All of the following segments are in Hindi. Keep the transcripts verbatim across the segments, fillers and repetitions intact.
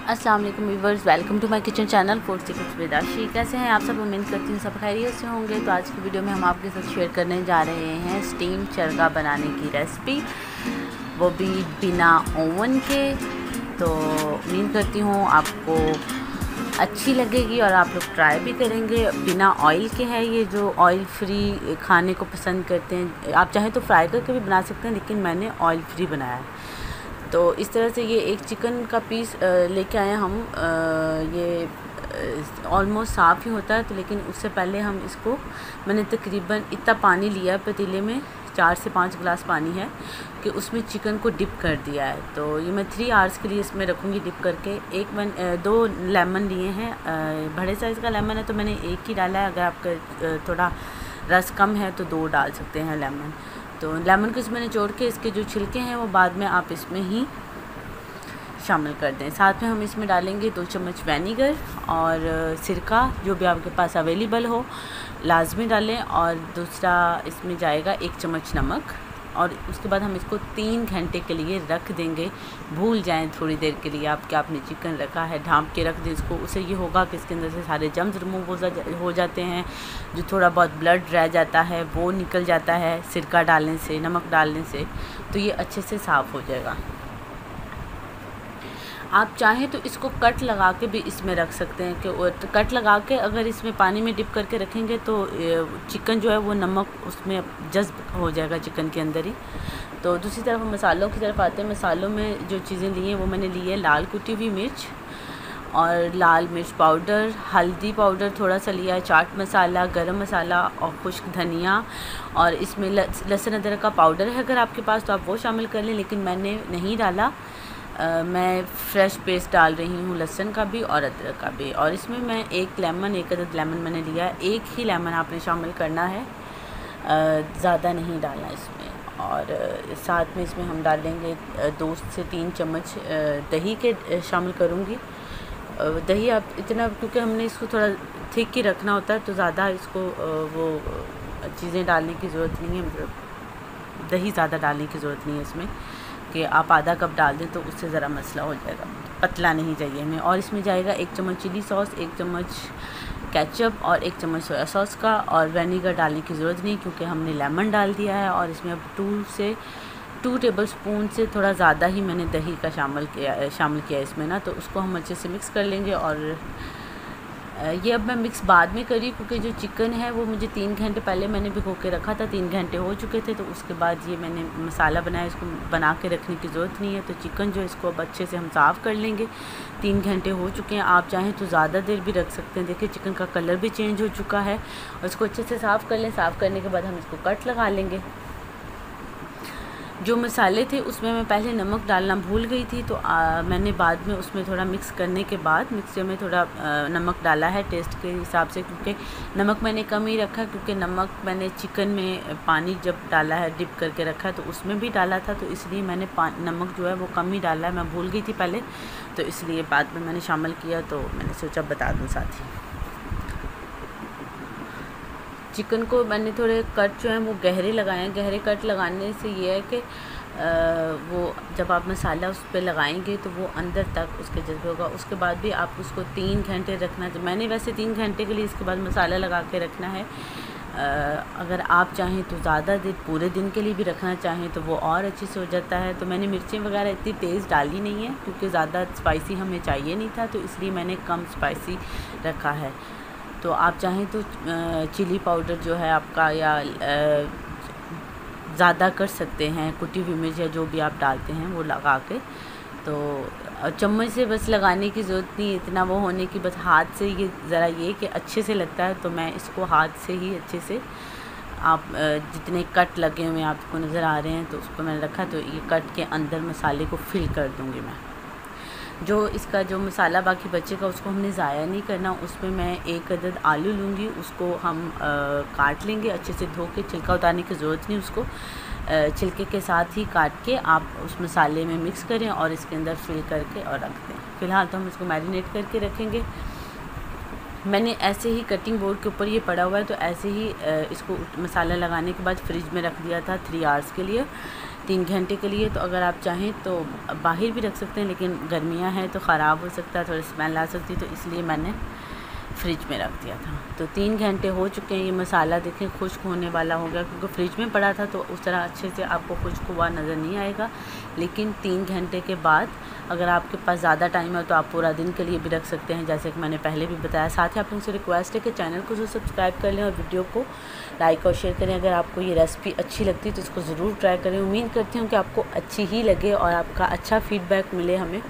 अस्सलाम वालेकुम viewers, welcome to my kitchen channel food secrets with Ashi. कैसे हैं आप सब? उम्मीद करती हूँ सब खैरियत से होंगे। तो आज की वीडियो में हम आपके साथ शेयर करने जा रहे हैं स्टीम चरगा बनाने की रेसिपी, वो भी बिना ओवन के। तो उम्मीद करती हूँ आपको अच्छी लगेगी और आप लोग ट्राई भी करेंगे। बिना ऑयल के है ये, जो ऑयल फ्री खाने को पसंद करते हैं। आप चाहें तो फ्राई करके भी बना सकते हैं, लेकिन मैंने ऑयल फ्री बनाया है। तो इस तरह से ये एक चिकन का पीस लेके आए हम। ये ऑलमोस्ट साफ़ ही होता है, तो लेकिन उससे पहले हम इसको, मैंने तकरीबन इतना पानी लिया है पतीले में, चार से पाँच गिलास पानी है, कि उसमें चिकन को डिप कर दिया है। तो ये मैं थ्री आवर्स के लिए इसमें रखूँगी डिप करके। एक मन दो लेमन लिए हैं, बड़े साइज़ का लेमन है तो मैंने एक ही डाला है। अगर आपका थोड़ा रस कम है तो दो डाल सकते हैं लेमन। तो लेमन को इसमें निचोड़ के इसके जो छिलके हैं वो बाद में आप इसमें ही शामिल कर दें। साथ में हम इसमें डालेंगे दो चम्मच विनेगर और सिरका, जो भी आपके पास अवेलेबल हो लाजमी डालें। और दूसरा इसमें जाएगा एक चम्मच नमक। और उसके बाद हम इसको तीन घंटे के लिए रख देंगे। भूल जाएं थोड़ी देर के लिए आप कि आपने चिकन रखा है, ढाँप के रख दें इसको। उससे ये होगा कि इसके अंदर से सारे जम्स रिमूव हो जा हो जाते हैं। जो थोड़ा बहुत ब्लड रह जाता है वो निकल जाता है सिरका डालने से, नमक डालने से। तो ये अच्छे से साफ़ हो जाएगा। आप चाहें तो इसको कट लगा के भी इसमें रख सकते हैं, कि कट लगा के अगर इसमें पानी में डिप करके रखेंगे तो चिकन जो है वो नमक उसमें जज्ब हो जाएगा चिकन के अंदर ही। तो दूसरी तरफ हम मसालों की तरफ आते हैं। मसालों में जो चीज़ें ली हैं वो मैंने ली है लाल कुटी हुई मिर्च और लाल मिर्च पाउडर, हल्दी पाउडर थोड़ा सा लिया है, चाट मसाला, गरम मसाला और खुश्क धनिया। और इसमें लहसुन अदरक का पाउडर है, अगर आपके पास तो आप वो शामिल कर लें, लेकिन मैंने नहीं डाला। Uh, मैं फ़्रेश पेस्ट डाल रही हूँ लहसुन का भी और अदरक का भी। और इसमें मैं एक लेमन, एक अदद लेमन मैंने लिया है। एक ही लेमन आपने शामिल करना है, ज़्यादा नहीं डालना इसमें। और साथ में इसमें हम डालेंगे दो से तीन चम्मच दही के शामिल करूँगी। दही आप इतना, क्योंकि हमने इसको थोड़ा थिक ही रखना होता है, तो ज़्यादा इसको वो चीज़ें डालने की ज़रूरत नहीं है, मतलब दही ज़्यादा डालने की ज़रूरत नहीं है इसमें, कि आप आधा कप डाल दें तो उससे ज़रा मसला हो जाएगा, पतला नहीं चाहिए हमें। और इसमें जाएगा एक चम्मच चिली सॉस, एक चम्मच केचप और एक चम्मच सोया सॉस का। और विनेगर डालने की ज़रूरत नहीं, क्योंकि हमने लेमन डाल दिया है। और इसमें अब टू से टू टेबल स्पून से थोड़ा ज़्यादा ही मैंने दही का शामिल किया शामिल किया इसमें ना। तो उसको हम अच्छे से मिक्स कर लेंगे। और ये अब मैं मिक्स बाद में करी, क्योंकि जो चिकन है वो मुझे तीन घंटे पहले मैंने भिगो के रखा था, तीन घंटे हो चुके थे। तो उसके बाद ये मैंने मसाला बनाया, इसको बना के रखने की ज़रूरत नहीं है। तो चिकन जो इसको अब अच्छे से हम साफ़ कर लेंगे। तीन घंटे हो चुके हैं, आप चाहें तो ज़्यादा देर भी रख सकते हैं। देखिए चिकन का कलर भी चेंज हो चुका है। और इसको अच्छे से साफ़ कर लें। साफ़ करने के बाद हम इसको कट लगा लेंगे। जो मसाले थे उसमें मैं पहले नमक डालना भूल गई थी, तो आ, मैंने बाद में उसमें थोड़ा मिक्स करने के बाद मिक्सर में थोड़ा आ, नमक डाला है टेस्ट के हिसाब से, क्योंकि नमक मैंने कम ही रखा, क्योंकि नमक मैंने चिकन में पानी जब डाला है डिप करके रखा तो उसमें भी डाला था, तो इसलिए मैंने नमक जो है वो कम ही डाला है। मैं भूल गई थी पहले, तो इसलिए बाद में मैंने शामिल किया, तो मैंने सोचा बता दूँ साथ ही। चिकन को मैंने थोड़े कट जो हैं वो गहरे लगाए हैं। गहरे कट लगाने से ये है कि वो जब आप मसाला उस पर लगाएंगे तो वो अंदर तक उसके जज्ब होगा। उसके बाद भी आप उसको तीन घंटे रखना, मैंने वैसे तीन घंटे के लिए इसके बाद मसाला लगा के रखना है। आ, अगर आप चाहें तो ज़्यादा देर पूरे दिन के लिए भी रखना चाहें तो वो और अच्छे से हो जाता है। तो मैंने मिर्चें वगैरह इतनी तेज़ डाली नहीं है, क्योंकि ज़्यादा स्पाइसी हमें चाहिए नहीं था, तो इसलिए मैंने कम स्पाइसी रखा है। तो आप चाहें तो चिली पाउडर जो है आपका, या ज़्यादा कर सकते हैं, कुटी हुई मिर्च या जो भी आप डालते हैं वो लगा के। तो चम्मच से बस लगाने की ज़रूरत नहीं, इतना वो होने की, बस हाथ से ये ज़रा ये कि अच्छे से लगता है। तो मैं इसको हाथ से ही अच्छे से, आप जितने कट लगे हुए आपको नज़र आ रहे हैं तो उसको मैंने रखा, तो ये कट के अंदर मसाले को फिल कर दूँगी मैं। जो इसका जो मसाला बाकी बचेगा उसको हमने ज़ाया नहीं करना। उसमें मैं एक अदद आलू लूँगी, उसको हम आ, काट लेंगे अच्छे से धो के। छिलका उतारने की ज़रूरत नहीं, उसको आ, छिलके के साथ ही काट के आप उस मसाले में मिक्स करें और इसके अंदर फिल करके और रख दें। फ़िलहाल तो हम इसको मैरिनेट करके रखेंगे। मैंने ऐसे ही कटिंग बोर्ड के ऊपर ये पड़ा हुआ है, तो ऐसे ही इसको मसाला लगाने के बाद फ्रिज में रख दिया था थ्री आवर्स के लिए। तीन घंटे के लिए। तो अगर आप चाहें तो बाहर भी रख सकते हैं, लेकिन गर्मियाँ हैं तो ख़राब हो सकता है, थोड़ी स्मेल आ सकती है, तो इसलिए मैंने फ्रिज में रख दिया था। तो तीन घंटे हो चुके हैं। ये मसाला देखें खुश्क होने वाला हो गया, क्योंकि फ्रिज में पड़ा था तो उस तरह अच्छे से आपको खुश्क हुआ नज़र नहीं आएगा। लेकिन तीन घंटे के बाद अगर आपके पास ज़्यादा टाइम है तो आप पूरा दिन के लिए भी रख सकते हैं, जैसे कि मैंने पहले भी बताया। साथ ही आप लोगों से रिक्वेस्ट है कि चैनल को सब्सक्राइब कर लें और वीडियो को लाइक और शेयर करें। अगर आपको ये रेसिपी अच्छी लगती है तो इसको ज़रूर ट्राई करें। उम्मीद करती हूँ कि आपको अच्छी ही लगे और आपका अच्छा फीडबैक मिले हमें।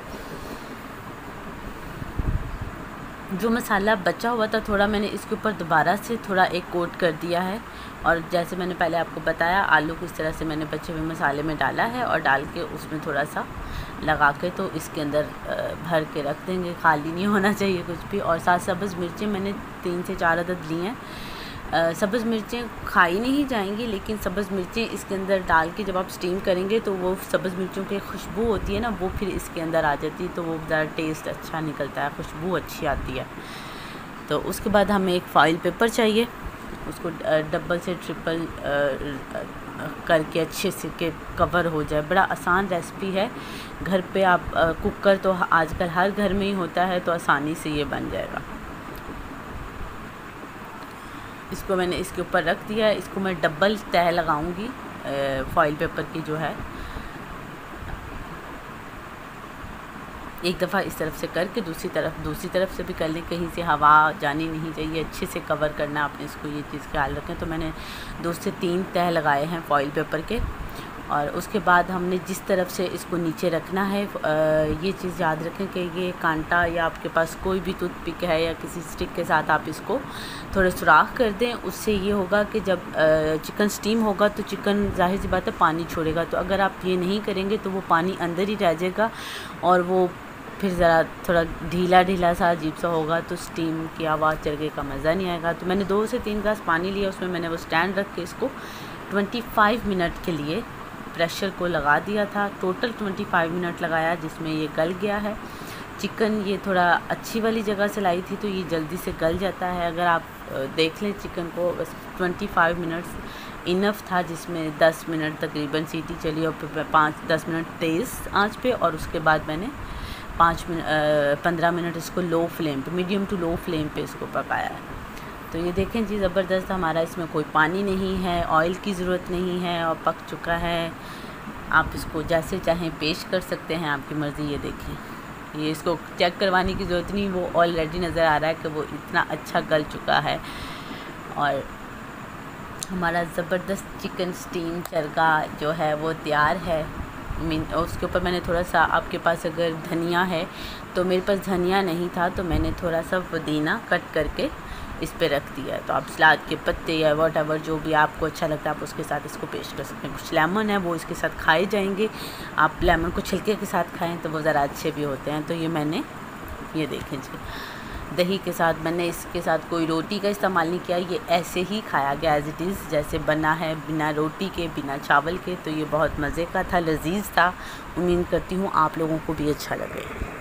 जो मसाला बचा हुआ था थोड़ा मैंने इसके ऊपर दोबारा से थोड़ा एक कोट कर दिया है, और जैसे मैंने पहले आपको बताया आलू को इस तरह से मैंने बचे हुए मसाले में डाला है और डाल के उसमें थोड़ा सा लगा के तो इसके अंदर भर के रख देंगे, खाली नहीं होना चाहिए कुछ भी। और साथ सब्ज़ मिर्चें मैंने तीन से चार अदद ली हैं। सब्ज़ मिर्चें खाई नहीं जाएंगी, लेकिन सब्ज़ मिर्चें इसके अंदर डाल के जब आप स्टीम करेंगे तो वो सब्ज़ मिर्चों की खुशबू होती है ना, वो फिर इसके अंदर आ जाती है, तो वो ज़रा टेस्ट अच्छा निकलता है, खुशबू अच्छी आती है। तो उसके बाद हमें एक फॉइल पेपर चाहिए, उसको डबल से ट्रिपल करके अच्छे से के कवर हो जाए। बड़ा आसान रेसिपी है, घर पे आप कुकर तो आजकल हर घर में ही होता है, तो आसानी से ये बन जाएगा। इसको मैंने इसके ऊपर रख दिया है। इसको मैं डबल तह लगाऊंगी फॉइल पेपर की जो है, एक दफ़ा इस तरफ से करके दूसरी तरफ दूसरी तरफ से भी कर लें, कहीं से हवा जानी नहीं चाहिए, अच्छे से कवर करना आपने इसको, ये चीज़ ख्याल रखें। तो मैंने दो से तीन तह लगाए हैं फॉइल पेपर के, और उसके बाद हमने जिस तरफ से इसको नीचे रखना है, ये चीज़ याद रखें कि ये कांटा या आपके पास कोई भी टूथपिक है या किसी स्टिक के साथ आप इसको थोड़े सुराख कर दें। उससे ये होगा कि जब चिकन स्टीम होगा तो चिकन जाहिर सी बात है पानी छोड़ेगा, तो अगर आप ये नहीं करेंगे तो वो पानी अंदर ही रह जाएगा और वो फिर ज़रा थोड़ा ढीला ढीला सा अजीब सा होगा, तो स्टीम की आवाज़ चरखे का मज़ा नहीं आएगा। तो मैंने दो से तीन गिलास पानी लिया, उसमें मैंने वो स्टैंड रख के इसको पच्चीस मिनट के लिए प्रेशर को लगा दिया था। टोटल पच्चीस मिनट लगाया, जिसमें ये गल गया है। चिकन ये थोड़ा अच्छी वाली जगह से लाई थी तो ये जल्दी से गल जाता है। अगर आप देख लें चिकन को, बस पच्चीस मिनट इनफ था, जिसमें दस मिनट तकरीबन सीटी चली और फिर पाँच दस मिनट तेज़ आंच पे, और उसके बाद मैंने पाँच मिनट पंद्रह मिनट इसको लो फ्लेम पे, मीडियम टू लो फ्लेम पे इसको पकाया है। तो ये देखें जी ज़बरदस्त, हमारा इसमें कोई पानी नहीं है, ऑयल की ज़रूरत नहीं है और पक चुका है। आप इसको जैसे चाहें पेश कर सकते हैं, आपकी मर्ज़ी। ये देखें, ये इसको चेक करवाने की ज़रूरत नहीं, वो ऑलरेडी नज़र आ रहा है कि वो इतना अच्छा गल चुका है। और हमारा ज़बरदस्त चिकन स्टीम चरगा जो है वो तैयार है। उसके ऊपर मैंने थोड़ा सा, आपके पास अगर धनिया है तो, मेरे पास धनिया नहीं था तो मैंने थोड़ा सा पुदीना कट करके इस पे रख दिया है। तो आप सलाद के पत्ते या वॉट एवर जो भी आपको अच्छा लगता है आप उसके साथ इसको पेश कर सकते हैं। कुछ लेमन है वो इसके साथ खाए जाएंगे, आप लेमन को छिलके के साथ खाएं तो वो ज़रा अच्छे भी होते हैं। तो ये मैंने, ये देखें जी, दही के साथ, मैंने इसके साथ कोई रोटी का इस्तेमाल नहीं किया, ये ऐसे ही खाया गया एज़ इट इज़ जैसे बना है, बिना रोटी के, बिना चावल के। तो ये बहुत मज़े का था, लजीज़ था। उम्मीद करती हूँ आप लोगों को भी अच्छा लगे।